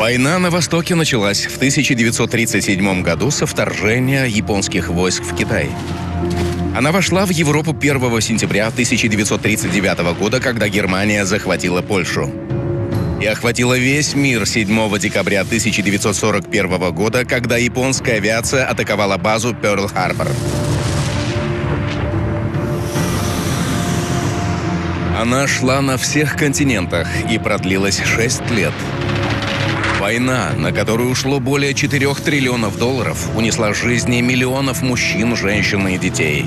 Война на Востоке началась в 1937 году со вторжения японских войск в Китай. Она вошла в Европу 1 сентября 1939 года, когда Германия захватила Польшу. И охватила весь мир 7 декабря 1941 года, когда японская авиация атаковала базу Пёрл-Харбор. Она шла на всех континентах и продлилась 6 лет. Война, на которую ушло более 4 триллионов долларов, унесла жизни миллионов мужчин, женщин и детей.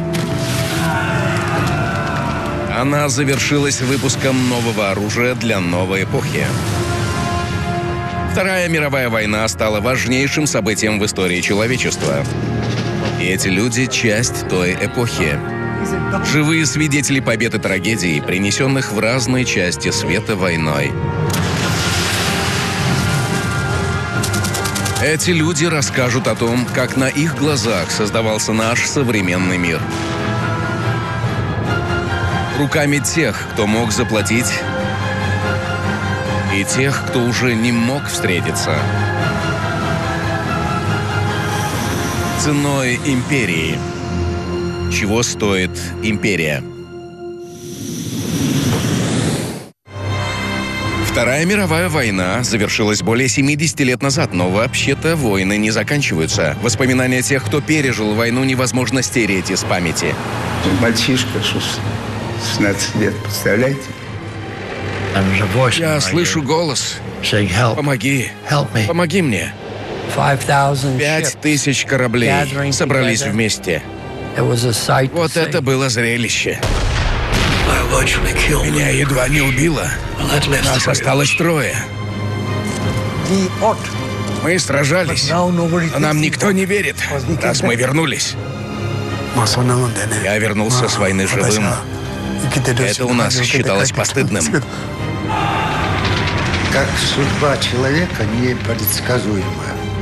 Она завершилась выпуском нового оружия для новой эпохи. Вторая мировая война стала важнейшим событием в истории человечества. И эти люди — часть той эпохи. Живые свидетели побед и трагедий, принесенных в разные части света войной. Эти люди расскажут о том, как на их глазах создавался наш современный мир. Руками тех, кто мог заплатить, и тех, кто уже не мог встретиться. Ценой империи. Чего стоит империя? Вторая мировая война завершилась более 70 лет назад, но вообще-то войны не заканчиваются. Воспоминания тех, кто пережил войну, невозможно стереть из памяти. Мальчишка, 16 лет, представляете? Я слышу голос. Помоги. Помоги мне. 5000 кораблей собрались вместе. Вот это было зрелище. Меня едва не убило. Нас осталось 3. Мы сражались, но нам никто не верит, раз мы вернулись. Я вернулся с войны живым. Это у нас считалось постыдным. Как судьба человека непредсказуема.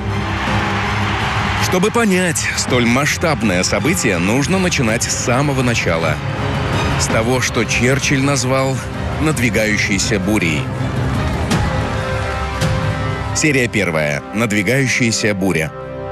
Чтобы понять столь масштабное событие, нужно начинать с самого начала. С того, что Черчилль назвал «надвигающейся бурей». Серия 1. Надвигающаяся буря.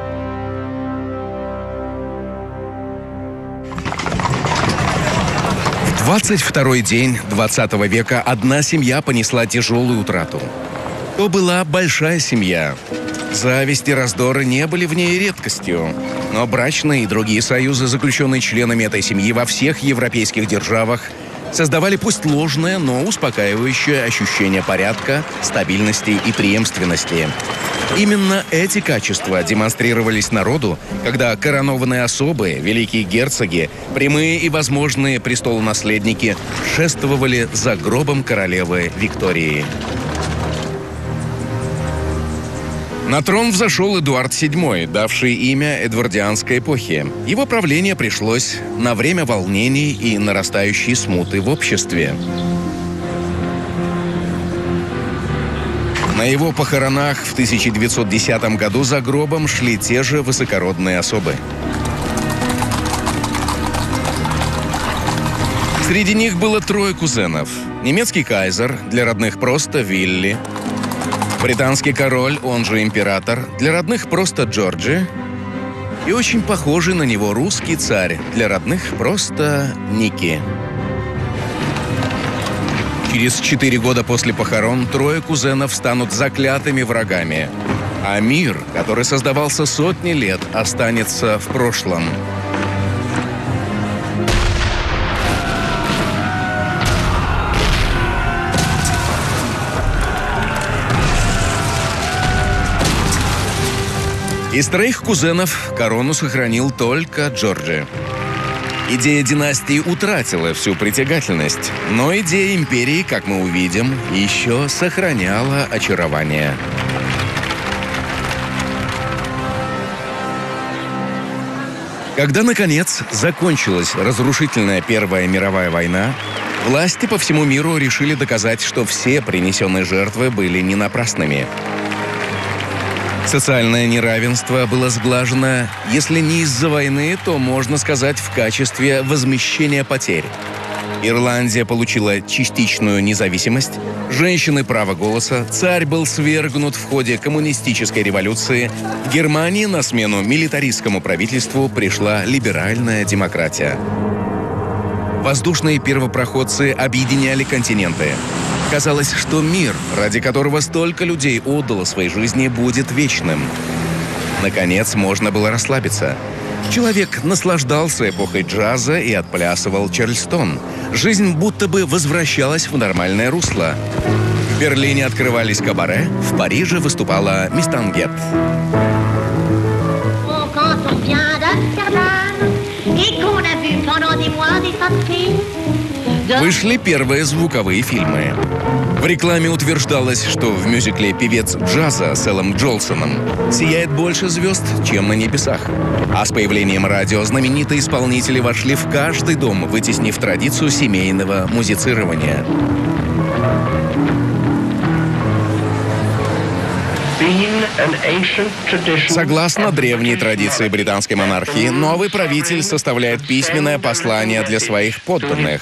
В 22-й день 20 века одна семья понесла тяжелую утрату. То была большая семья. Зависть и раздоры не были в ней редкостью. Но брачные и другие союзы, заключенные членами этой семьи во всех европейских державах, создавали пусть ложное, но успокаивающее ощущение порядка, стабильности и преемственности. Именно эти качества демонстрировались народу, когда коронованные особы, великие герцоги, прямые и возможные престолонаследники шествовали за гробом королевы Виктории. На трон взошел Эдуард VII, давший имя Эдвардианской эпохи. Его правление пришлось на время волнений и нарастающей смуты в обществе. На его похоронах в 1910 году за гробом шли те же высокородные особы. Среди них было 3 кузенов. Немецкий кайзер, для родных просто Вилли. Британский король, он же император, для родных просто Джорджи. И очень похожий на него русский царь, для родных просто Ники. Через 4 года после похорон 3 кузенов станут заклятыми врагами. А мир, который создавался сотни лет, останется в прошлом. Из 3 кузенов корону сохранил только Джорджи. Идея династии утратила всю притягательность, но идея империи, как мы увидим, еще сохраняла очарование. Когда, наконец, закончилась разрушительная Первая мировая война, власти по всему миру решили доказать, что все принесенные жертвы были не напрасными. Социальное неравенство было сглажено, если не из-за войны, то, можно сказать, в качестве возмещения потерь. Ирландия получила частичную независимость, женщины право голоса, царь был свергнут в ходе коммунистической революции, в Германии на смену милитаристскому правительству пришла либеральная демократия. Воздушные первопроходцы объединяли континенты. Казалось, что мир, ради которого столько людей отдало свои жизни, будет вечным. Наконец, можно было расслабиться. Человек наслаждался эпохой джаза и отплясывал чарльстон. Жизнь будто бы возвращалась в нормальное русло. В Берлине открывались кабаре, в Париже выступала мисс Тангет. Вышли первые звуковые фильмы. В рекламе утверждалось, что в мюзикле певец джаза с Эллом Джолсоном сияет больше звезд, чем на небесах. А с появлением радио знаменитые исполнители вошли в каждый дом, вытеснив традицию семейного музицирования. Согласно древней традиции британской монархии, новый правитель составляет письменное послание для своих подданных.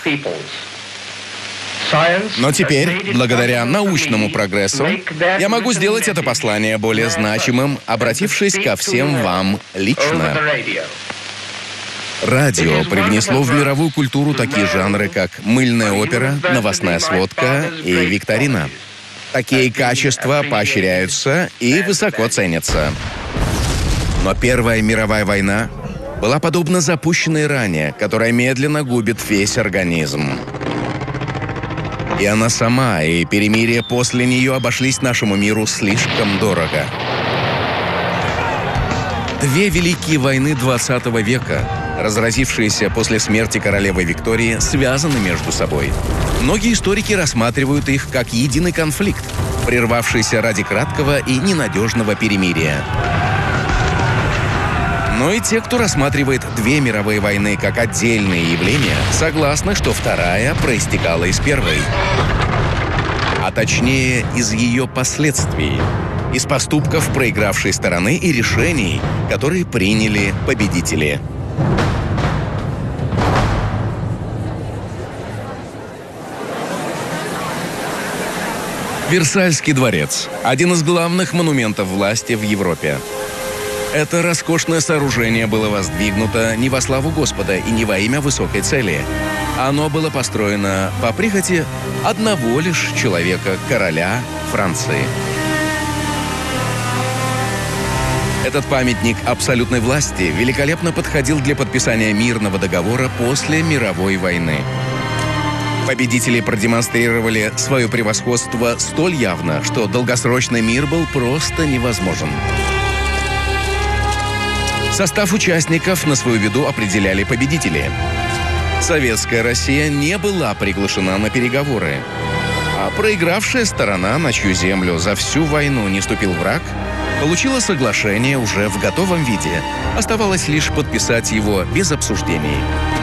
Но теперь, благодаря научному прогрессу, я могу сделать это послание более значимым, обратившись ко всем вам лично. Радио привнесло в мировую культуру такие жанры, как мыльная опера, новостная сводка и викторина. Такие качества поощряются и высоко ценятся. Но Первая мировая война была подобна запущенной ране, которая медленно губит весь организм. И она сама, и перемирие после нее обошлись нашему миру слишком дорого. Две великие войны 20 века, разразившиеся после смерти королевы Виктории, связаны между собой. Многие историки рассматривают их как единый конфликт, прервавшийся ради краткого и ненадежного перемирия. Но и те, кто рассматривает две мировые войны как отдельные явления, согласны, что вторая проистекала из первой. А точнее, из ее последствий. Из поступков проигравшей стороны и решений, которые приняли победители. Версальский дворец – один из главных монументов власти в Европе. Это роскошное сооружение было воздвигнуто не во славу Господа и не во имя высокой цели. Оно было построено по прихоти одного лишь человека, короля Франции. Этот памятник абсолютной власти великолепно подходил для подписания мирного договора после мировой войны. Победители продемонстрировали свое превосходство столь явно, что долгосрочный мир был просто невозможен. Состав участников на свою виду определяли победители. Советская Россия не была приглашена на переговоры, а проигравшая сторона, на чью землю за всю войну не ступил враг, получила соглашение уже в готовом виде. Оставалось лишь подписать его без обсуждений.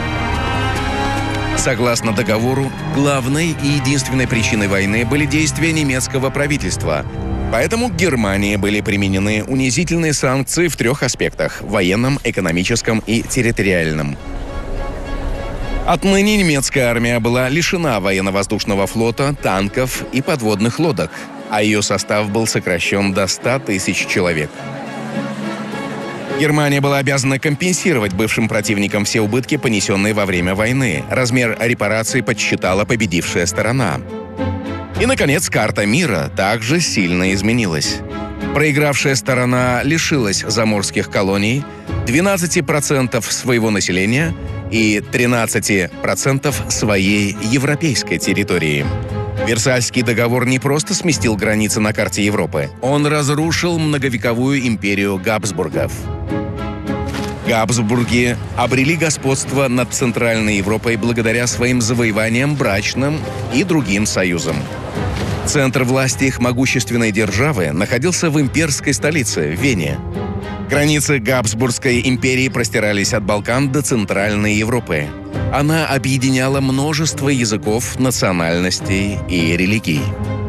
Согласно договору, главной и единственной причиной войны были действия немецкого правительства. Поэтому к Германии были применены унизительные санкции в трех аспектах – военном, экономическом и территориальном. Отныне немецкая армия была лишена военно-воздушного флота, танков и подводных лодок, а ее состав был сокращен до 100 тысяч человек. Германия была обязана компенсировать бывшим противникам все убытки, понесенные во время войны. Размер репараций подсчитала победившая сторона. И, наконец, карта мира также сильно изменилась. Проигравшая сторона лишилась заморских колоний, 12% своего населения и 13% своей европейской территории. Версальский договор не просто сместил границы на карте Европы, он разрушил многовековую империю Габсбургов. Габсбурги обрели господство над Центральной Европой благодаря своим завоеваниям брачным и другим союзам. Центр власти их могущественной державы находился в имперской столице, Вене. Границы Габсбургской империи простирались от Балкан до Центральной Европы. Она объединяла множество языков, национальностей и религий.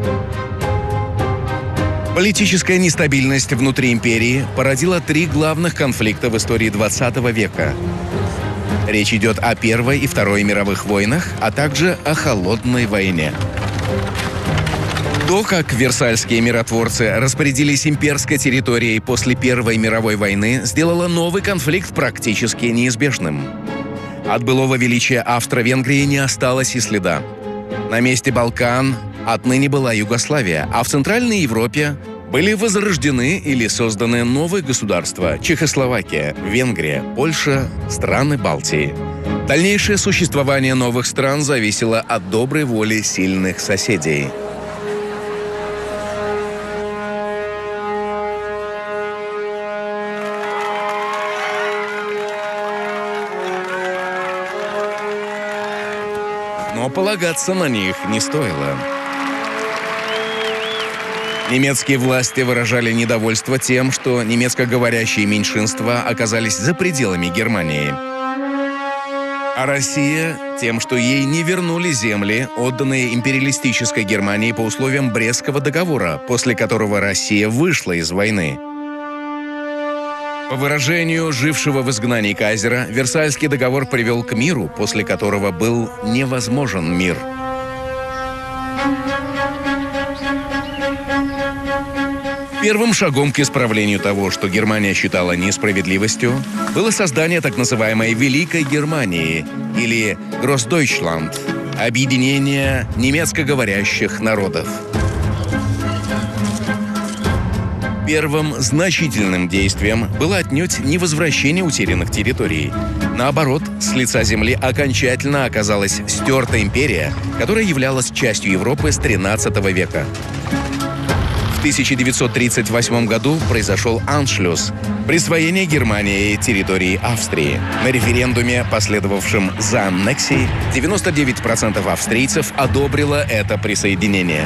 Политическая нестабильность внутри империи породила три главных конфликта в истории 20 века. Речь идет о Первой и Второй мировых войнах, а также о Холодной войне. То, как версальские миротворцы распорядились имперской территорией после Первой мировой войны, сделало новый конфликт практически неизбежным. От былого величия Австро-Венгрии не осталось и следа. На месте Балкан отныне была Югославия, а в Центральной Европе были возрождены или созданы новые государства – Чехословакия, Венгрия, Польша, страны Балтии. Дальнейшее существование новых стран зависело от доброй воли сильных соседей. Но полагаться на них не стоило. Немецкие власти выражали недовольство тем, что немецкоговорящие меньшинства оказались за пределами Германии. А Россия – тем, что ей не вернули земли, отданные империалистической Германии по условиям Брестского договора, после которого Россия вышла из войны. По выражению жившего в изгнании кайзера, Версальский договор привел к миру, после которого был невозможен мир. Первым шагом к исправлению того, что Германия считала несправедливостью, было создание так называемой Великой Германии, или Großdeutschland – объединение немецкоговорящих народов. Первым значительным действием было отнюдь не возвращение утерянных территорий. Наоборот, с лица земли окончательно оказалась стерта империя, которая являлась частью Европы с XIII века. В 1938 году произошел аншлюс – присвоение Германии территории Австрии. На референдуме, последовавшем за аннексией, 99% австрийцев одобрило это присоединение.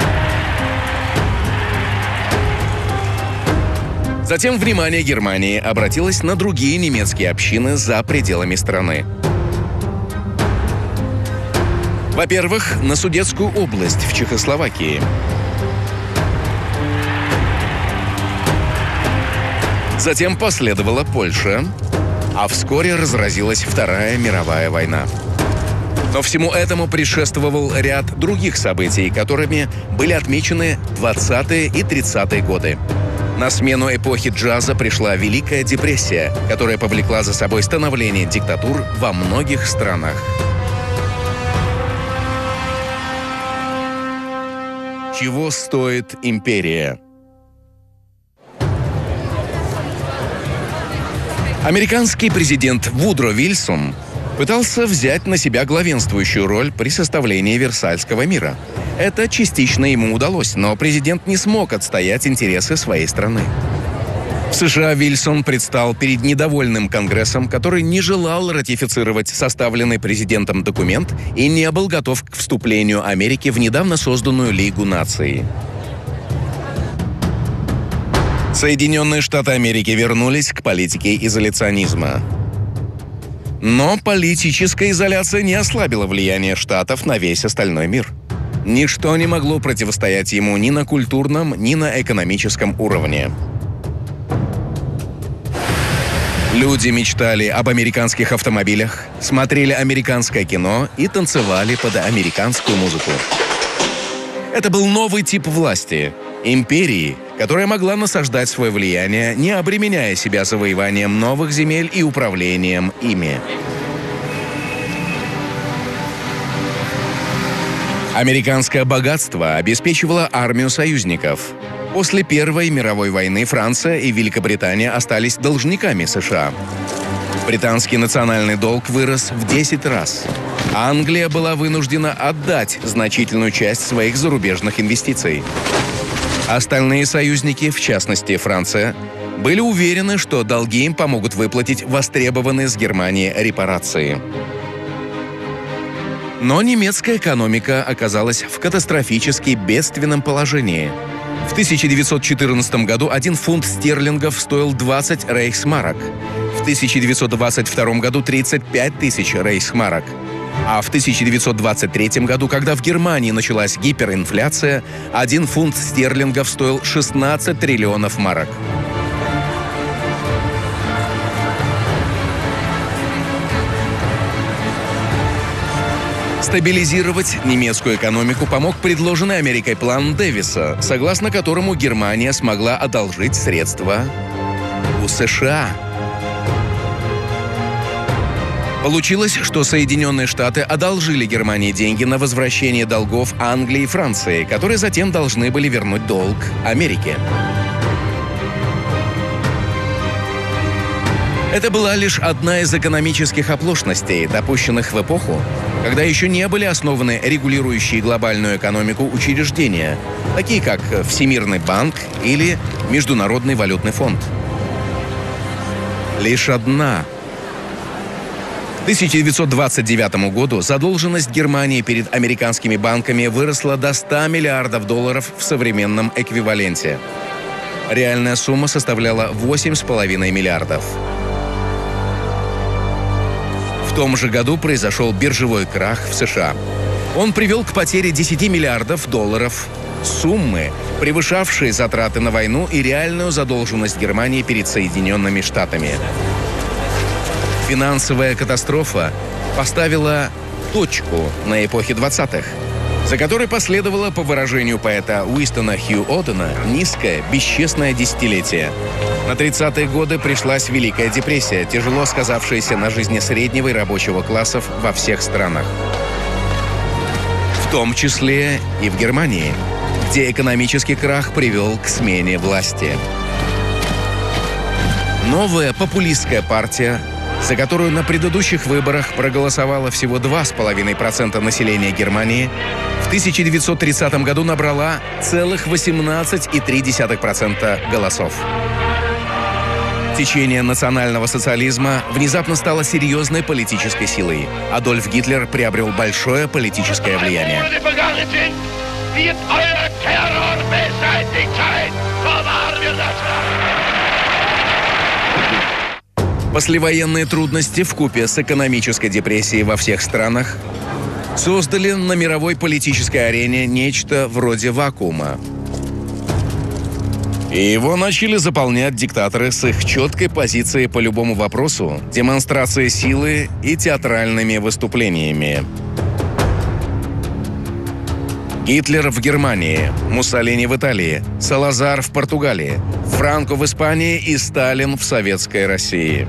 Затем внимание Германии обратилось на другие немецкие общины за пределами страны. Во-первых, на Судетскую область в Чехословакии. Затем последовала Польша, а вскоре разразилась Вторая мировая война. Но всему этому предшествовал ряд других событий, которыми были отмечены 20-е и 30-е годы. На смену эпохи джаза пришла Великая депрессия, которая повлекла за собой становление диктатур во многих странах. Чего стоит империя? Американский президент Вудро Вильсон пытался взять на себя главенствующую роль при составлении Версальского мира. Это частично ему удалось, но президент не смог отстоять интересы своей страны. В США Вильсон предстал перед недовольным Конгрессом, который не желал ратифицировать составленный президентом документ и не был готов к вступлению Америки в недавно созданную Лигу наций. Соединенные Штаты Америки вернулись к политике изоляционизма. Но политическая изоляция не ослабила влияние Штатов на весь остальной мир. Ничто не могло противостоять ему ни на культурном, ни на экономическом уровне. Люди мечтали об американских автомобилях, смотрели американское кино и танцевали под американскую музыку. Это был новый тип власти – империи, которая могла насаждать свое влияние, не обременяя себя завоеванием новых земель и управлением ими. Американское богатство обеспечивало армию союзников. После Первой мировой войны Франция и Великобритания остались должниками США. Британский национальный долг вырос в 10 раз. Англия была вынуждена отдать значительную часть своих зарубежных инвестиций. Остальные союзники, в частности Франция, были уверены, что долги им помогут выплатить востребованные с Германии репарации. Но немецкая экономика оказалась в катастрофически бедственном положении. В 1914 году 1 фунт стерлингов стоил 20 рейхсмарок, в 1922 году 35 тысяч рейхсмарок, а в 1923 году, когда в Германии началась гиперинфляция, 1 фунт стерлингов стоил 16 триллионов марок. Стабилизировать немецкую экономику помог предложенный Америкой план Дэвиса, согласно которому Германия смогла одолжить средства у США. Получилось, что Соединенные Штаты одолжили Германии деньги на возвращение долгов Англии и Франции, которые затем должны были вернуть долг Америке. Это была лишь одна из экономических оплошностей, допущенных в эпоху, когда еще не были основаны регулирующие глобальную экономику учреждения, такие как Всемирный банк или Международный валютный фонд. Лишь одна. К 1929 году задолженность Германии перед американскими банками выросла до $100 миллиардов в современном эквиваленте. Реальная сумма составляла $8,5 миллиардов. В том же году произошел биржевой крах в США. Он привел к потере $10 миллиардов, суммы, превышавшие затраты на войну и реальную задолженность Германии перед Соединенными Штатами. Финансовая катастрофа поставила точку на эпохе 20-х, за которой последовало, по выражению поэта Уинстона Хью Одена, низкое, бесчестное десятилетие. На 30-е годы пришлась Великая депрессия, тяжело сказавшаяся на жизни среднего и рабочего классов во всех странах. В том числе и в Германии, где экономический крах привел к смене власти. Новая популистская партия, за которую на предыдущих выборах проголосовало всего 2,5% населения Германии, в 1930 году набрала целых 18,3% голосов. Течение национального социализма внезапно стало серьезной политической силой. Адольф Гитлер приобрел большое политическое влияние. Послевоенные трудности вкупе с экономической депрессией во всех странах создали на мировой политической арене нечто вроде вакуума. И его начали заполнять диктаторы с их четкой позицией по любому вопросу, демонстрацией силы и театральными выступлениями. Гитлер в Германии, Муссолини в Италии, Салазар в Португалии, Франко в Испании и Сталин в Советской России.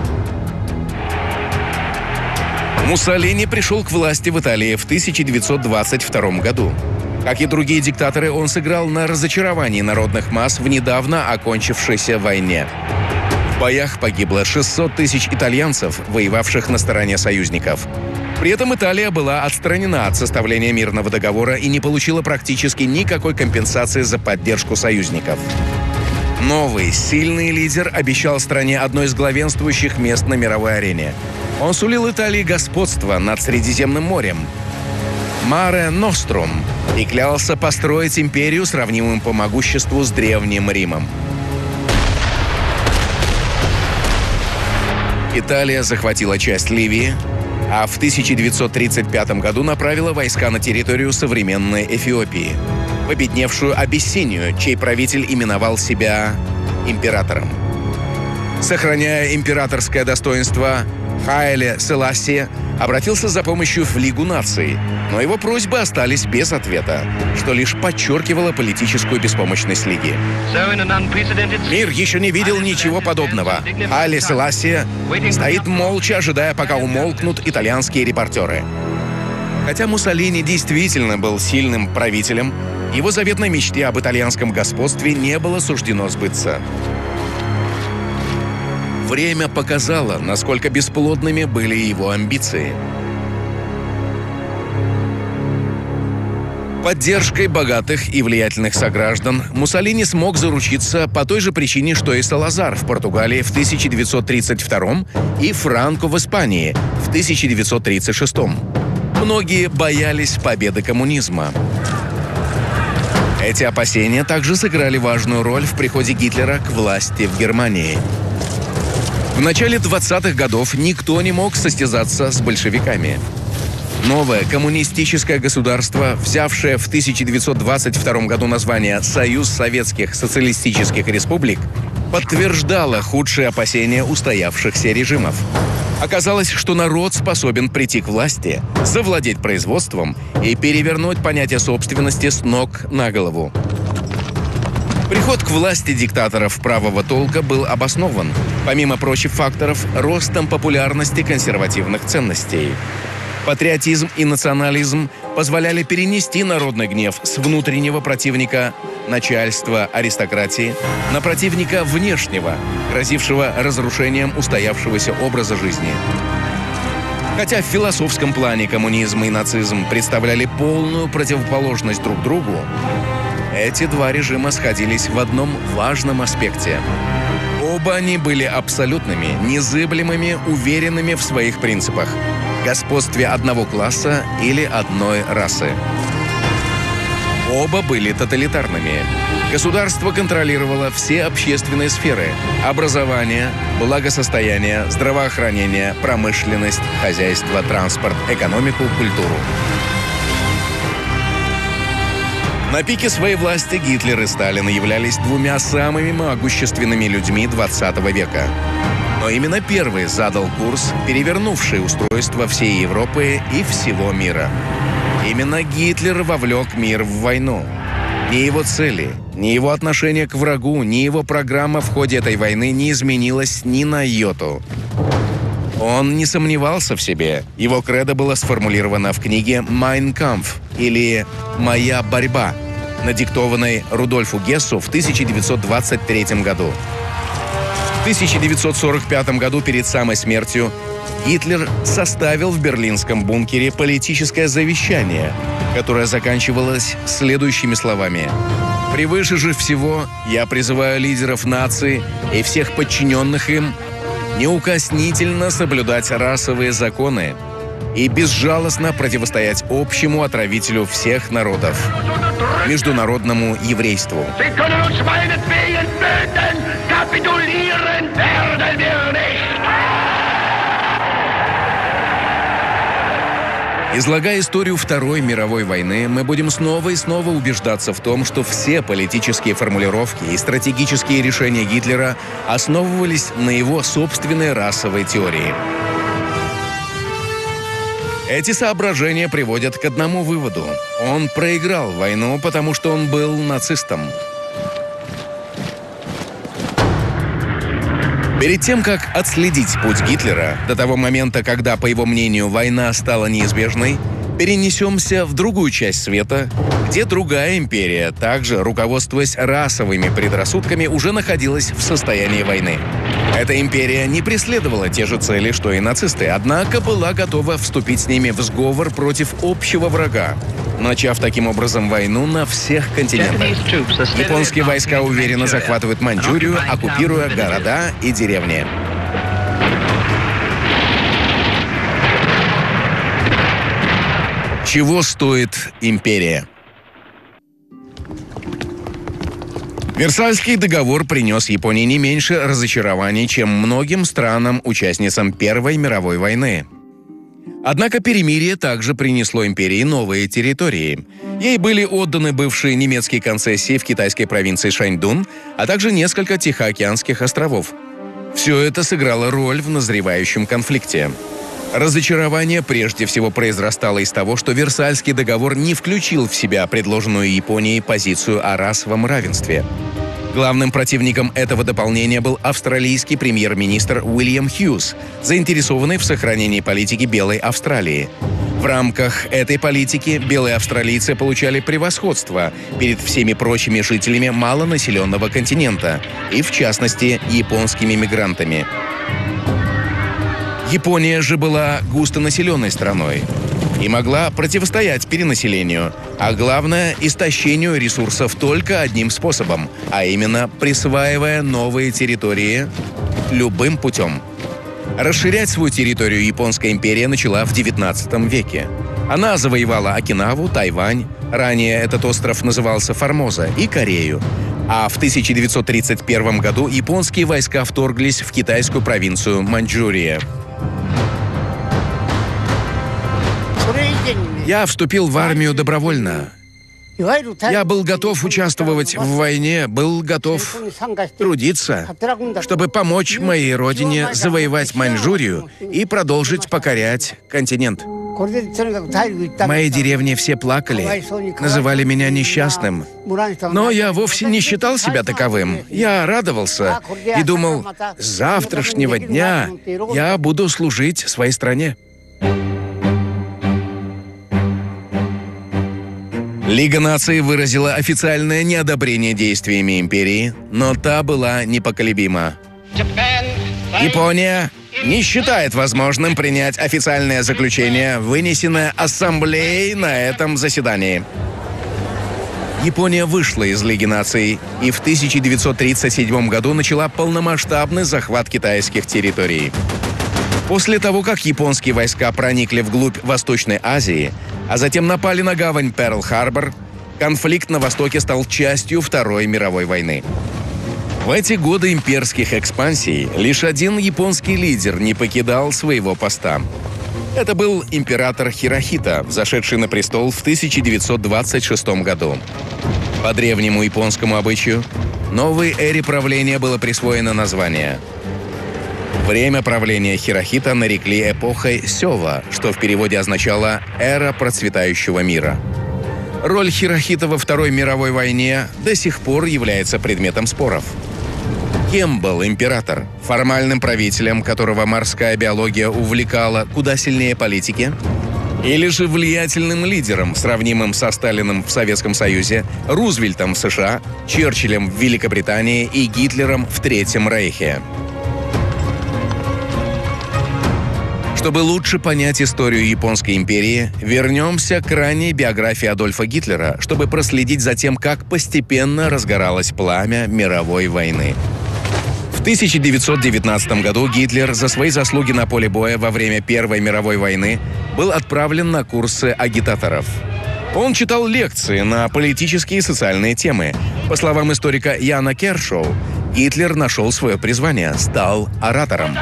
Муссолини пришел к власти в Италии в 1922 году. Как и другие диктаторы, он сыграл на разочаровании народных масс в недавно окончившейся войне. В боях погибло 600 тысяч итальянцев, воевавших на стороне союзников. При этом Италия была отстранена от составления мирного договора и не получила практически никакой компенсации за поддержку союзников. Новый, сильный лидер обещал стране одно из главенствующих мест на мировой арене. Он сулил Италии господство над Средиземным морем, Маре Нострум, и клялся построить империю, сравнимую по могуществу с Древним Римом. Италия захватила часть Ливии, а в 1935 году направила войска на территорию современной Эфиопии, в обедневшую Абиссинию, чей правитель именовал себя императором. Сохраняя императорское достоинство, Хайле Селасси обратился за помощью в Лигу наций, но его просьбы остались без ответа, что лишь подчеркивало политическую беспомощность Лиги. Мир еще не видел ничего подобного. Хайле Селасси стоит молча, ожидая, пока умолкнут итальянские репортеры. Хотя Муссолини действительно был сильным правителем, его заветной мечте об итальянском господстве не было суждено сбыться. Время показало, насколько бесплодными были его амбиции. Поддержкой богатых и влиятельных сограждан Муссолини смог заручиться по той же причине, что и Салазар в Португалии в 1932 и Франко в Испании в 1936. Многие боялись победы коммунизма. Эти опасения также сыграли важную роль в приходе Гитлера к власти в Германии. В начале 20-х годов никто не мог состязаться с большевиками. Новое коммунистическое государство, взявшее в 1922 году название «Союз Советских Социалистических Республик», подтверждало худшие опасения устоявшихся режимов. Оказалось, что народ способен прийти к власти, завладеть производством и перевернуть понятие собственности с ног на голову. Приход к власти диктаторов правого толка был обоснован, помимо прочих факторов, ростом популярности консервативных ценностей. Патриотизм и национализм позволяли перенести народный гнев с внутреннего противника, начальства, аристократии, на противника внешнего, грозившего разрушением устоявшегося образа жизни. Хотя в философском плане коммунизм и нацизм представляли полную противоположность друг другу, эти два режима сходились в одном важном аспекте. Оба они были абсолютными, незыблемыми, уверенными в своих принципах, господстве одного класса или одной расы. Оба были тоталитарными. Государство контролировало все общественные сферы – образование, благосостояние, здравоохранение, промышленность, хозяйство, транспорт, экономику, культуру. На пике своей власти Гитлер и Сталин являлись двумя самыми могущественными людьми 20 века. Но именно первый задал курс, перевернувший устройство всей Европы и всего мира. Именно Гитлер вовлек мир в войну. Ни его цели, ни его отношение к врагу, ни его программа в ходе этой войны не изменилась ни на йоту. Он не сомневался в себе. Его кредо было сформулировано в книге «Mein Kampf» или «Моя борьба», надиктованной Рудольфу Гессу в 1923 году. В 1945 году, перед самой смертью, Гитлер составил в берлинском бункере политическое завещание, которое заканчивалось следующими словами: «Превыше же всего я призываю лидеров наций и всех подчиненных им неукоснительно соблюдать расовые законы и безжалостно противостоять общему отравителю всех народов – международному еврейству». Излагая историю Второй мировой войны, мы будем снова и снова убеждаться в том, что все политические формулировки и стратегические решения Гитлера основывались на его собственной расовой теории. Эти соображения приводят к одному выводу. Он проиграл войну, потому что он был нацистом. Перед тем, как отследить путь Гитлера, до того момента, когда, по его мнению, война стала неизбежной, перенесемся в другую часть света, где другая империя, также руководствуясь расовыми предрассудками, уже находилась в состоянии войны. Эта империя не преследовала те же цели, что и нацисты, однако была готова вступить с ними в сговор против общего врага, начав таким образом войну на всех континентах. Японские войска уверенно захватывают Маньчжурию, оккупируя города и деревни. Чего стоит империя? Версальский договор принес Японии не меньше разочарований, чем многим странам-участницам Первой мировой войны. Однако перемирие также принесло империи новые территории. Ей были отданы бывшие немецкие концессии в китайской провинции Шаньдун, а также несколько Тихоокеанских островов. Все это сыграло роль в назревающем конфликте. Разочарование прежде всего произрастало из того, что Версальский договор не включил в себя предложенную Японией позицию о расовом равенстве. Главным противником этого дополнения был австралийский премьер-министр Уильям Хьюз, заинтересованный в сохранении политики Белой Австралии. В рамках этой политики белые австралийцы получали превосходство перед всеми прочими жителями малонаселенного континента и, в частности, японскими мигрантами. Япония же была густонаселенной страной и могла противостоять перенаселению, а главное – истощению ресурсов только одним способом, а именно присваивая новые территории любым путем. Расширять свою территорию Японская империя начала в XIX веке. Она завоевала Окинаву, Тайвань, ранее этот остров назывался Формоза, и Корею. А в 1931 году японские войска вторглись в китайскую провинцию Маньчжурия. Я вступил в армию добровольно. Я был готов участвовать в войне, был готов трудиться, чтобы помочь моей родине завоевать Маньчжурию и продолжить покорять континент. В моей деревне все плакали, называли меня несчастным. Но я вовсе не считал себя таковым. Я радовался и думал, с завтрашнего дня я буду служить своей стране. Лига наций выразила официальное неодобрение действиями империи, но та была непоколебима. Япония не считает возможным принять официальное заключение, вынесенное Ассамблеей на этом заседании. Япония вышла из Лиги наций и в 1937 году начала полномасштабный захват китайских территорий. После того, как японские войска проникли вглубь Восточной Азии, а затем напали на гавань Перл-Харбор, конфликт на Востоке стал частью Второй мировой войны. В эти годы имперских экспансий лишь один японский лидер не покидал своего поста. Это был император Хирохита, взошедший на престол в 1926 году. По древнему японскому обычаю, новой эре правления было присвоено название. Время правления Хирохита нарекли эпохой Сёва, что в переводе означало «эра процветающего мира». Роль Хирохита во Второй мировой войне до сих пор является предметом споров. Кем был император? Формальным правителем, которого морская биология увлекала куда сильнее политики? Или же влиятельным лидером, сравнимым со Сталиным в Советском Союзе, Рузвельтом в США, Черчиллем в Великобритании и Гитлером в Третьем Рейхе? Чтобы лучше понять историю Японской империи, вернемся к ранней биографии Адольфа Гитлера, чтобы проследить за тем, как постепенно разгоралось пламя мировой войны. В 1919 году Гитлер за свои заслуги на поле боя во время Первой мировой войны был отправлен на курсы агитаторов. Он читал лекции на политические и социальные темы. По словам историка Яна Кершоу, Гитлер нашел свое призвание, стал оратором.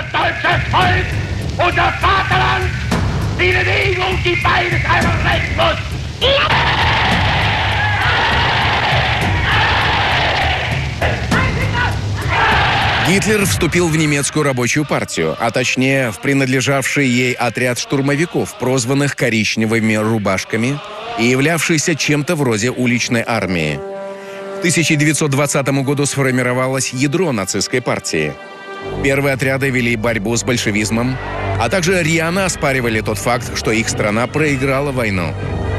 Гитлер вступил в немецкую рабочую партию, а точнее в принадлежавший ей отряд штурмовиков, прозванных коричневыми рубашками и являвшийся чем-то вроде уличной армии. В 1920 году сформировалось ядро нацистской партии. Первые отряды вели борьбу с большевизмом, а также рьяно оспаривали тот факт, что их страна проиграла войну.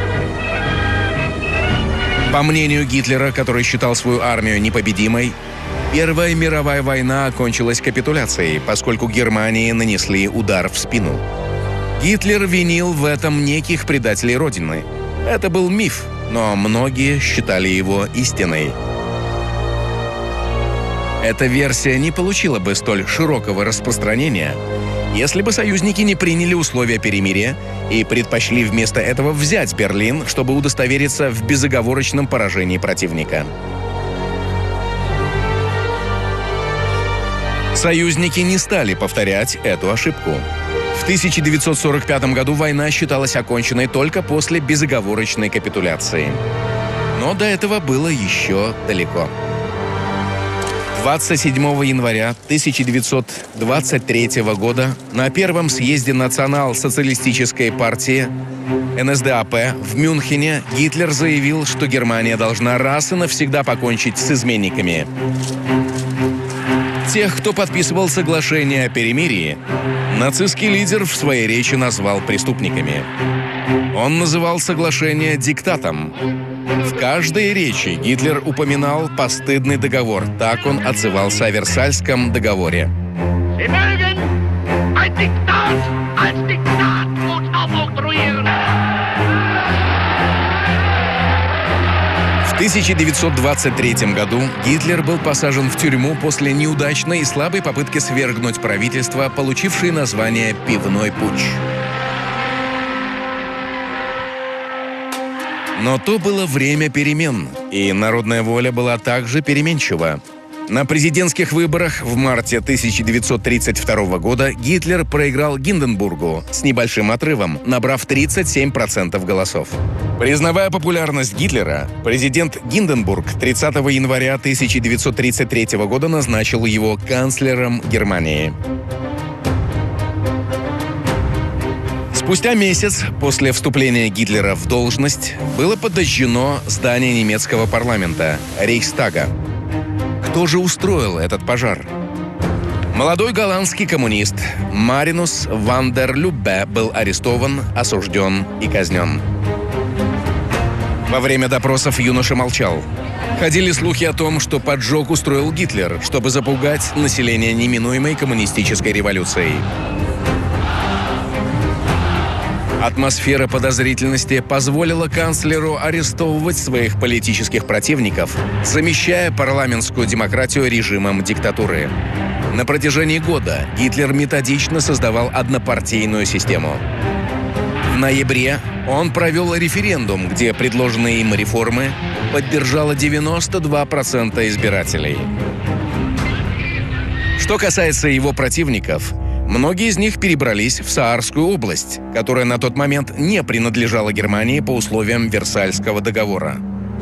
По мнению Гитлера, который считал свою армию непобедимой, Первая мировая война окончилась капитуляцией, поскольку Германии нанесли удар в спину. Гитлер винил в этом неких предателей Родины. Это был миф, но многие считали его истиной. Эта версия не получила бы столь широкого распространения, если бы союзники не приняли условия перемирия и предпочли вместо этого взять Берлин, чтобы удостовериться в безоговорочном поражении противника. Союзники не стали повторять эту ошибку. В 1945 году война считалась оконченной только после безоговорочной капитуляции. Но до этого было еще далеко. 27 января 1923 года на Первом съезде Национал-социалистической партии НСДАП в Мюнхене Гитлер заявил, что Германия должна раз и навсегда покончить с изменниками. Тех, кто подписывал соглашение о перемирии, нацистский лидер в своей речи назвал преступниками. Он называл соглашение диктатом. В каждой речи Гитлер упоминал постыдный договор. Так он отзывался о Версальском договоре. В 1923 году Гитлер был посажен в тюрьму после неудачной и слабой попытки свергнуть правительство, получившее название «Пивной путч». Но то было время перемен, и народная воля была также переменчива. На президентских выборах в марте 1932 года Гитлер проиграл Гинденбургу с небольшим отрывом, набрав 37% голосов. Признавая популярность Гитлера, президент Гинденбург 30 января 1933 года назначил его канцлером Германии. Спустя месяц после вступления Гитлера в должность было подожжено здание немецкого парламента – Рейхстага. Кто же устроил этот пожар? Молодой голландский коммунист Маринус ван дер Люббе был арестован, осужден и казнен. Во время допросов юноша молчал. Ходили слухи о том, что поджог устроил Гитлер, чтобы запугать население неминуемой коммунистической революцией. Атмосфера подозрительности позволила канцлеру арестовывать своих политических противников, замещая парламентскую демократию режимом диктатуры. На протяжении года Гитлер методично создавал однопартийную систему. В ноябре он провел референдум, где предложенные им реформы поддержало 92% избирателей. Что касается его противников, многие из них перебрались в Саарскую область, которая на тот момент не принадлежала Германии по условиям Версальского договора.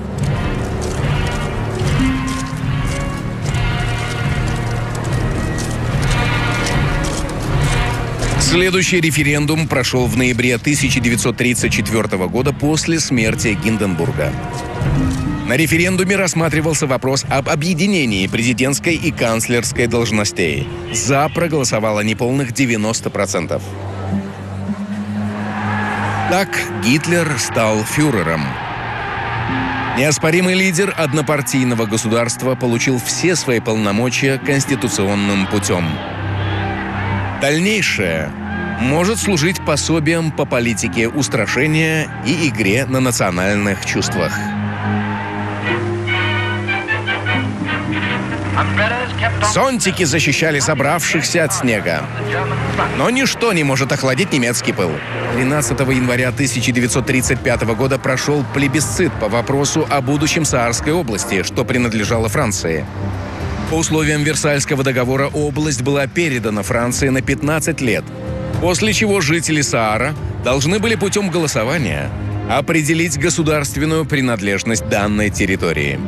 Следующий референдум прошел в ноябре 1934 года после смерти Гинденбурга. На референдуме рассматривался вопрос об объединении президентской и канцлерской должностей. «За» проголосовало неполных 90%. Так Гитлер стал фюрером. Неоспоримый лидер однопартийного государства получил все свои полномочия конституционным путем. Дальнейшее может служить пособием по политике устрашения и игре на национальных чувствах. Зонтики защищали собравшихся от снега. Но ничто не может охладить немецкий пыл. 13 января 1935 года прошел плебисцит по вопросу о будущем Саарской области, что принадлежало Франции. По условиям Версальского договора область была передана Франции на 15 лет, после чего жители Саара должны были путем голосования определить государственную принадлежность данной территории.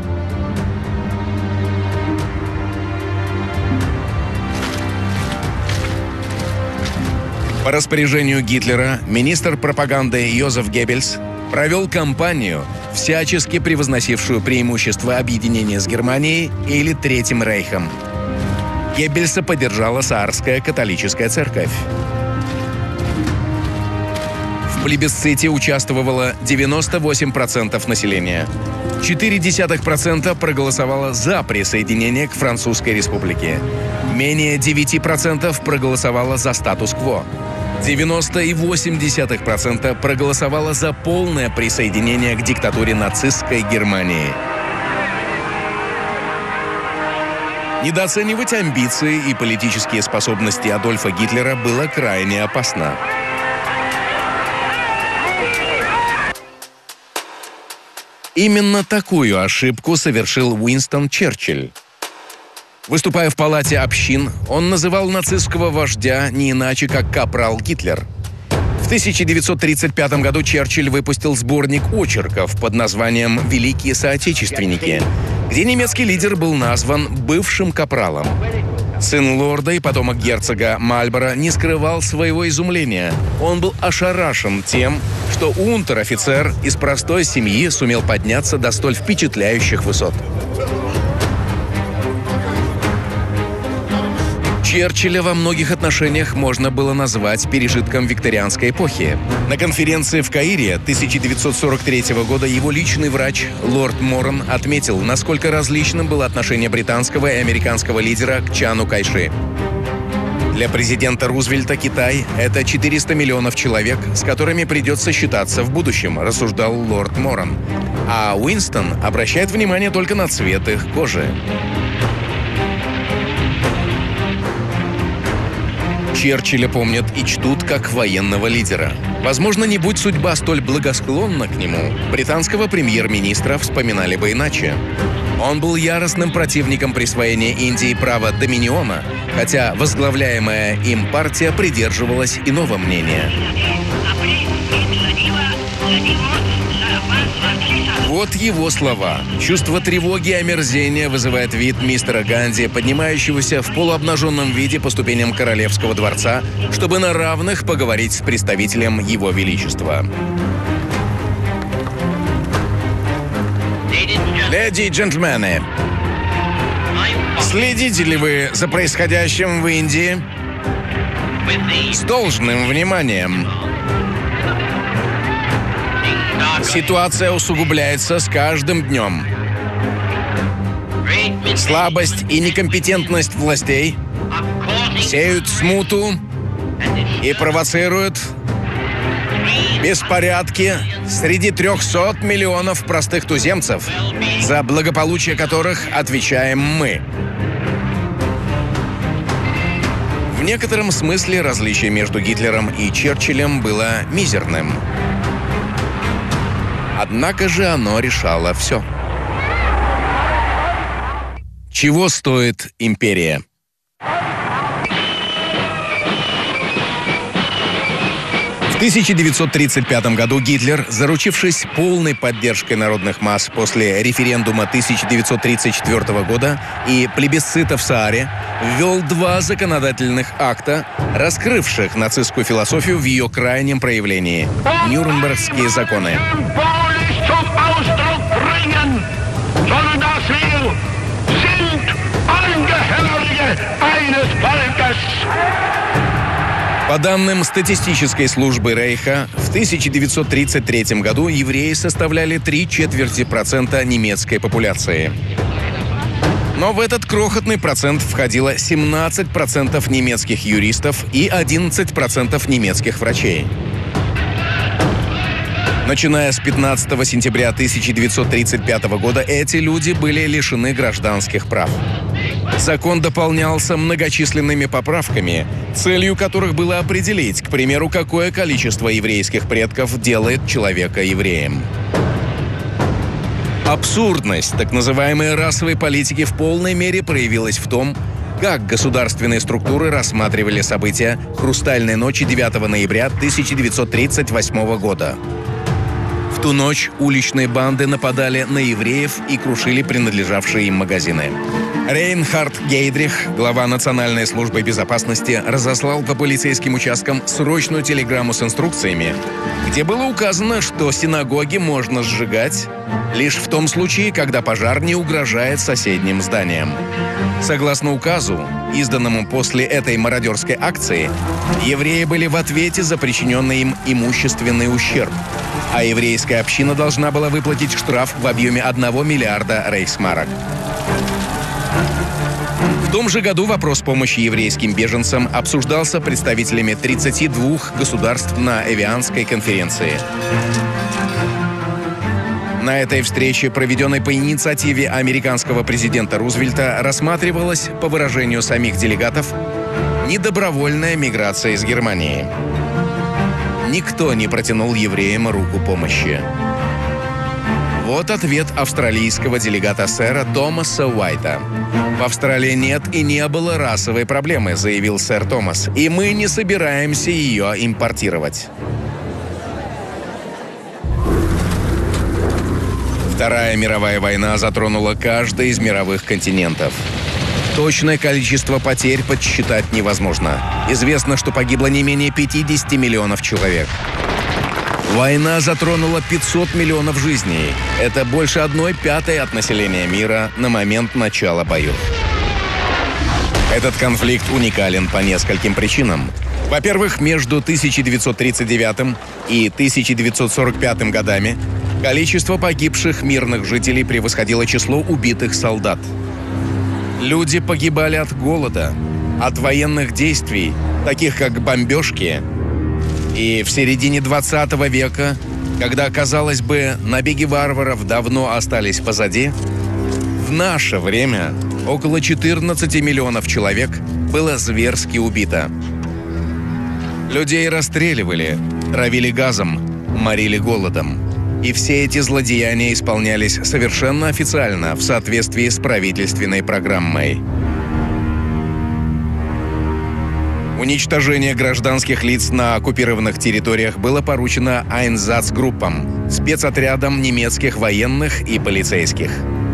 По распоряжению Гитлера министр пропаганды Йозеф Геббельс провел кампанию, всячески превозносившую преимущество объединения с Германией или Третьим Рейхом. Геббельса поддержала Саарская католическая церковь. В плебисците участвовало 98% населения. 0,4% проголосовало за присоединение к Французской республике. Менее 9% проголосовало за статус-кво. 90,8% проголосовало за полное присоединение к диктатуре нацистской Германии. Недооценивать амбиции и политические способности Адольфа Гитлера было крайне опасно. Именно такую ошибку совершил Уинстон Черчилль. Выступая в палате общин, он называл нацистского вождя не иначе, как капрал Гитлер. В 1935 году Черчилль выпустил сборник очерков под названием «Великие соотечественники», где немецкий лидер был назван бывшим капралом. Сын лорда и потомок герцога Мальборо не скрывал своего изумления. Он был ошарашен тем, что унтер-офицер из простой семьи сумел подняться до столь впечатляющих высот. Черчилля во многих отношениях можно было назвать пережитком викторианской эпохи. На конференции в Каире 1943 года его личный врач лорд Моран отметил, насколько различным было отношение британского и американского лидера к Чану Кайши. Для президента Рузвельта Китай – это 400 миллионов человек, с которыми придется считаться в будущем, рассуждал лорд Моран. А Уинстон обращает внимание только на цвет их кожи. Черчилля помнят и чтут как военного лидера. Возможно, не будь судьба столь благосклонна к нему, британского премьер-министра вспоминали бы иначе. Он был яростным противником присвоения Индии права доминиона, хотя возглавляемая им партия придерживалась иного мнения. Вот его слова. Чувство тревоги и омерзения вызывает вид мистера Ганди, поднимающегося в полуобнаженном виде по ступеням Королевского дворца, чтобы на равных поговорить с представителем Его Величества. Леди и джентльмены, следите ли вы за происходящим в Индии с должным вниманием? Ситуация усугубляется с каждым днем. Слабость и некомпетентность властей сеют смуту и провоцируют беспорядки среди 300 миллионов простых туземцев, за благополучие которых отвечаем мы. В некотором смысле различие между Гитлером и Черчиллем было мизерным. Однако же оно решало все. Чего стоит империя? В 1935 году Гитлер, заручившись полной поддержкой народных масс после референдума 1934 года и плебисцита в Сааре, ввел 2 законодательных акта, раскрывших нацистскую философию в ее крайнем проявлении – Нюрнбергские законы. По данным статистической службы Рейха, в 1933 году евреи составляли 0,75% немецкой популяции. Но в этот крохотный процент входило 17% немецких юристов и 11% немецких врачей. Начиная с 15 сентября 1935 года эти люди были лишены гражданских прав. Закон дополнялся многочисленными поправками, целью которых было определить, к примеру, какое количество еврейских предков делает человека евреем. Абсурдность так называемой расовой политики в полной мере проявилась в том, как государственные структуры рассматривали события «Хрустальной ночи» 9 ноября 1938 года. В ту ночь уличные банды нападали на евреев и крушили принадлежавшие им магазины. Рейнхард Гейдрих, глава Национальной службы безопасности, разослал по полицейским участкам срочную телеграмму с инструкциями, где было указано, что синагоги можно сжигать лишь в том случае, когда пожар не угрожает соседним зданиям. Согласно указу, изданному после этой мародерской акции, евреи были в ответе за причиненный им имущественный ущерб, а еврейская община должна была выплатить штраф в объеме 1 миллиарда рейхсмарок. В том же году вопрос помощи еврейским беженцам обсуждался представителями 32 государств на Эвианской конференции. На этой встрече, проведенной по инициативе американского президента Рузвельта, рассматривалась, по выражению самих делегатов, недобровольная миграция из Германии. Никто не протянул евреям руку помощи. Вот ответ австралийского делегата сэра Томаса Уайта. «В Австралии нет и не было расовой проблемы», — заявил сэр Томас, «и мы не собираемся ее импортировать». Вторая мировая война затронула каждый из мировых континентов. Точное количество потерь подсчитать невозможно. Известно, что погибло не менее 50 миллионов человек. Война затронула 500 миллионов жизней. Это больше 1/5 от населения мира на момент начала боев. Этот конфликт уникален по нескольким причинам. Во-первых, между 1939 и 1945 годами количество погибших мирных жителей превосходило число убитых солдат. Люди погибали от голода, от военных действий, таких как бомбежки. И в середине 20 века, когда, казалось бы, набеги варваров давно остались позади, в наше время около 14 миллионов человек было зверски убито. Людей расстреливали, травили газом, морили голодом. И все эти злодеяния исполнялись совершенно официально, в соответствии с правительственной программой. Уничтожение гражданских лиц на оккупированных территориях было поручено Айнзацгруппам, спецотрядам немецких военных и полицейских.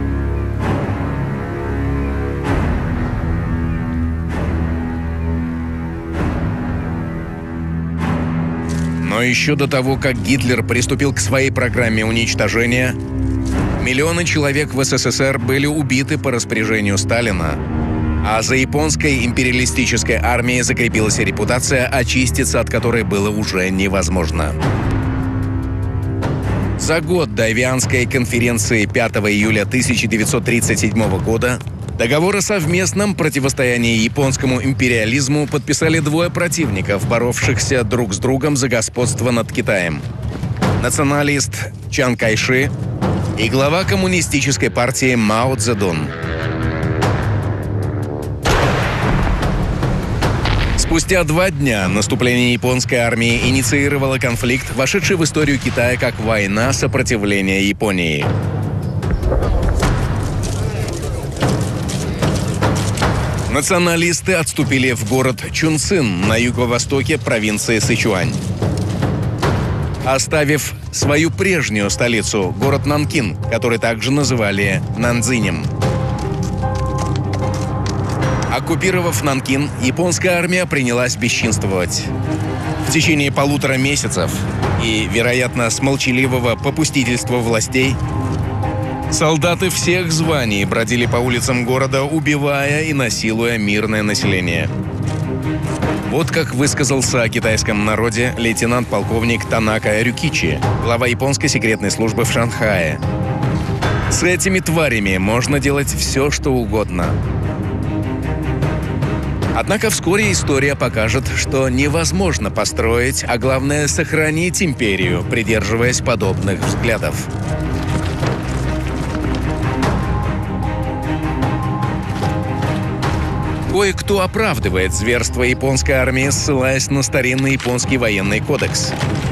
Но еще до того, как Гитлер приступил к своей программе уничтожения, миллионы человек в СССР были убиты по распоряжению Сталина, а за японской империалистической армией закрепилась репутация, очиститься от которой было уже невозможно. За год до Эвианской конференции 5 июля 1937 года договор о совместном противостоянии японскому империализму подписали двое противников, боровшихся друг с другом за господство над Китаем. Националист Чан Кайши и глава коммунистической партии Мао Цзэдун. Спустя 2 дня наступление японской армии инициировало конфликт, вошедший в историю Китая как война сопротивления Японии. Националисты отступили в город Чунцин на юго-востоке провинции Сычуань, оставив свою прежнюю столицу, город Нанкин, который также называли Нанцзинем. Оккупировав Нанкин, японская армия принялась бесчинствовать. В течение 1,5 месяцев и, вероятно, с молчаливого попустительства властей, солдаты всех званий бродили по улицам города, убивая и насилуя мирное население. Вот как высказался о китайском народе лейтенант-полковник Танака Рюкичи, глава японской секретной службы в Шанхае. «С этими тварями можно делать все, что угодно». Однако вскоре история покажет, что невозможно построить, а главное сохранить империю, придерживаясь подобных взглядов. Кое-кто оправдывает зверство японской армии, ссылаясь на старинный японский военный кодекс.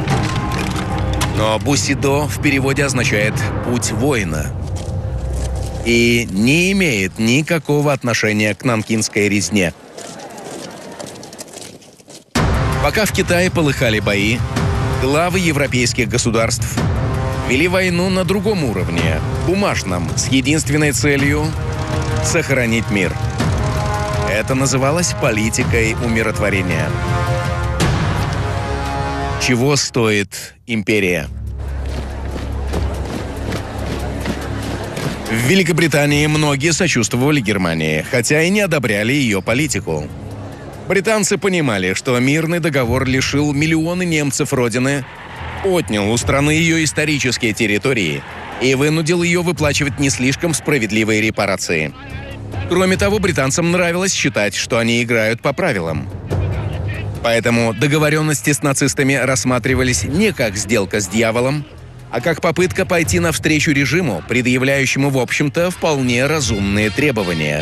Но бусидо в переводе означает «путь воина» и не имеет никакого отношения к нанкинской резне. Пока в Китае полыхали бои, главы европейских государств вели войну на другом уровне, бумажном, с единственной целью – сохранить мир. Это называлось политикой умиротворения. Чего стоит империя? В Великобритании многие сочувствовали Германии, хотя и не одобряли ее политику. Британцы понимали, что мирный договор лишил миллионы немцев родины, отнял у страны ее исторические территории и вынудил ее выплачивать не слишком справедливые репарации. Кроме того, британцам нравилось считать, что они играют по правилам. Поэтому договоренности с нацистами рассматривались не как сделка с дьяволом, а как попытка пойти навстречу режиму, предъявляющему, в общем-то, вполне разумные требования.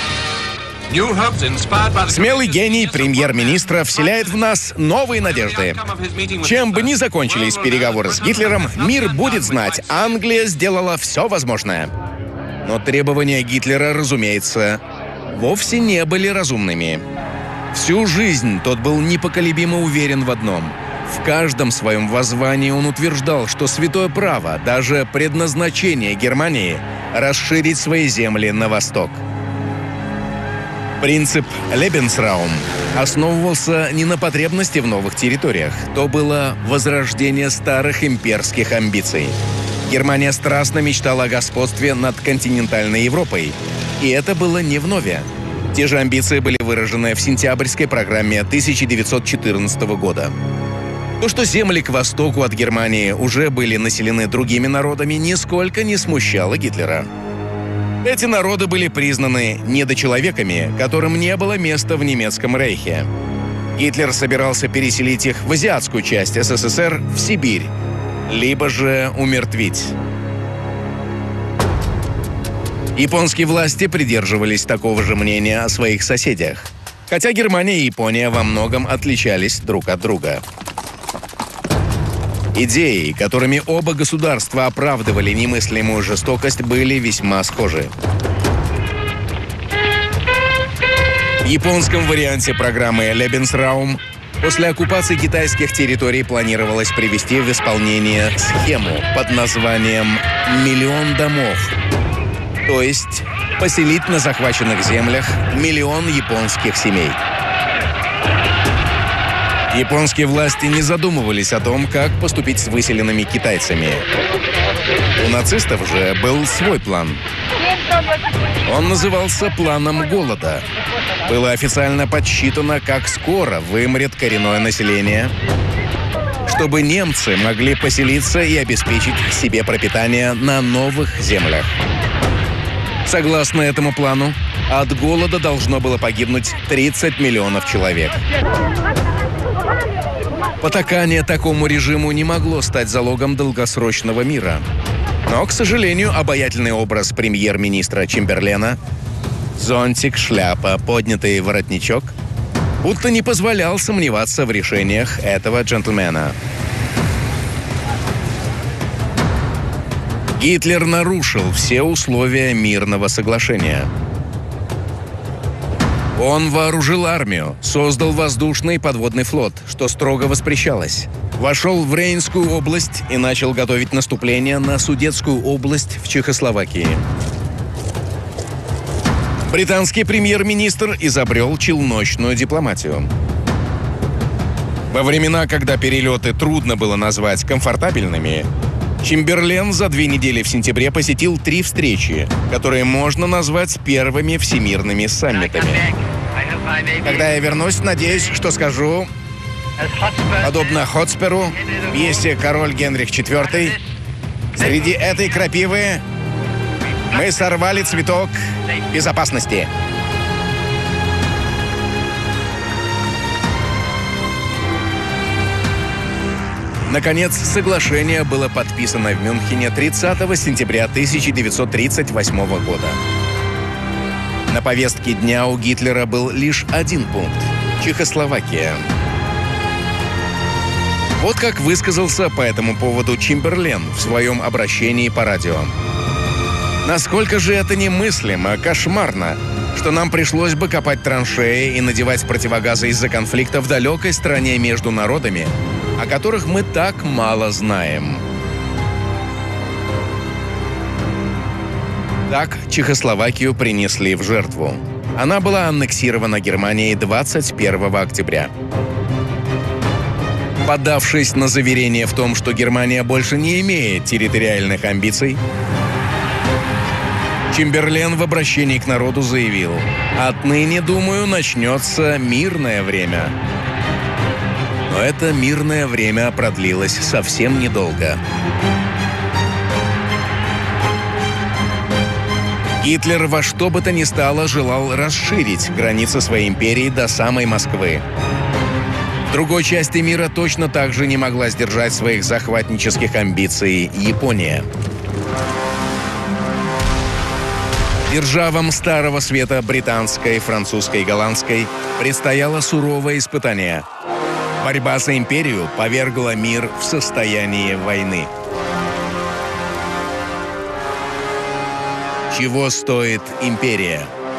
Смелый гений премьер-министра вселяет в нас новые надежды. Чем бы ни закончились переговоры с Гитлером, мир будет знать, Англия сделала все возможное. Но требования Гитлера, разумеется, вовсе не были разумными. Всю жизнь тот был непоколебимо уверен в одном. В каждом своем воззвании он утверждал, что святое право, даже предназначение Германии, расширить свои земли на восток. Принцип Lebensraum основывался не на потребности в новых территориях. То было возрождение старых имперских амбиций. Германия страстно мечтала о господстве над континентальной Европой. И это было не вновь. Те же амбиции были выражены в сентябрьской программе 1914 года. То, что земли к востоку от Германии уже были населены другими народами, нисколько не смущало Гитлера. Эти народы были признаны недочеловеками, которым не было места в немецком рейхе. Гитлер собирался переселить их в азиатскую часть СССР, в Сибирь, либо же умертвить. Японские власти придерживались такого же мнения о своих соседях, хотя Германия и Япония во многом отличались друг от друга. Идеи, которыми оба государства оправдывали немыслимую жестокость, были весьма схожи. В японском варианте программы «Lebensraum» после оккупации китайских территорий планировалось привести в исполнение схему под названием «Миллион домов», то есть поселить на захваченных землях 1 миллион японских семей. Японские власти не задумывались о том, как поступить с выселенными китайцами. У нацистов же был свой план. Он назывался «Планом голода». Было официально подсчитано, как скоро вымрет коренное население, чтобы немцы могли поселиться и обеспечить себе пропитание на новых землях. Согласно этому плану, от голода должно было погибнуть 30 миллионов человек. Потакание такому режиму не могло стать залогом долгосрочного мира. Но, к сожалению, обаятельный образ премьер-министра Чемберлена, зонтик, шляпа, поднятый воротничок, будто не позволял сомневаться в решениях этого джентльмена. Гитлер нарушил все условия мирного соглашения. Он вооружил армию, создал воздушный и подводный флот, что строго воспрещалось. Вошел в Рейнскую область и начал готовить наступление на Судетскую область в Чехословакии. Британский премьер-министр изобрел челночную дипломатию. Во времена, когда перелеты трудно было назвать комфортабельными, Чемберлен за 2 недели в сентябре посетил 3 встречи, которые можно назвать первыми всемирными саммитами. Когда я вернусь, надеюсь, что скажу, подобно Хотсперу, в пьесе «Король Генрих IV», среди этой крапивы мы сорвали цветок безопасности. Наконец, соглашение было подписано в Мюнхене 30 сентября 1938 года. На повестке дня у Гитлера был лишь один пункт – Чехословакия. Вот как высказался по этому поводу Чемберлен в своем обращении по радио. «Насколько же это немыслимо, кошмарно, что нам пришлось бы копать траншеи и надевать противогазы из-за конфликта в далекой стране между народами, о которых мы так мало знаем». Так Чехословакию принесли в жертву. Она была аннексирована Германией 21 октября. Поддавшись на заверение в том, что Германия больше не имеет территориальных амбиций, Чемберлен в обращении к народу заявил: «Отныне, думаю, начнется мирное время». Но это мирное время продлилось совсем недолго. Гитлер во что бы то ни стало желал расширить границы своей империи до самой Москвы. В другой части мира точно так же не могла сдержать своих захватнических амбиций Япония. Державам Старого Света, британской, французской и голландской, предстояло суровое испытание. Борьба за империю повергла мир в состояние войны. Чего стоит империя?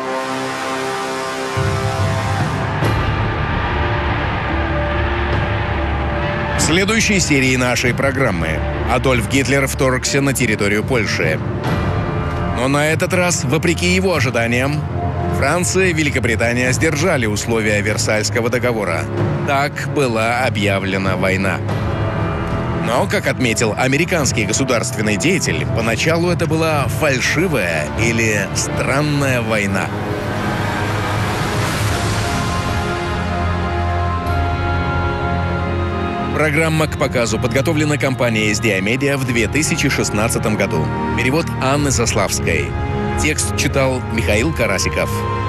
В следующей серии нашей программы Адольф Гитлер вторгся на территорию Польши. Но на этот раз, вопреки его ожиданиям, Франция и Великобритания сдержали условия Версальского договора. Так была объявлена война. Но, как отметил американский государственный деятель, поначалу это была фальшивая или странная война. Программа к показу подготовлена компанией SDI Media в 2016 году. Перевод Анны Заславской. Текст читал Михаил Карасиков.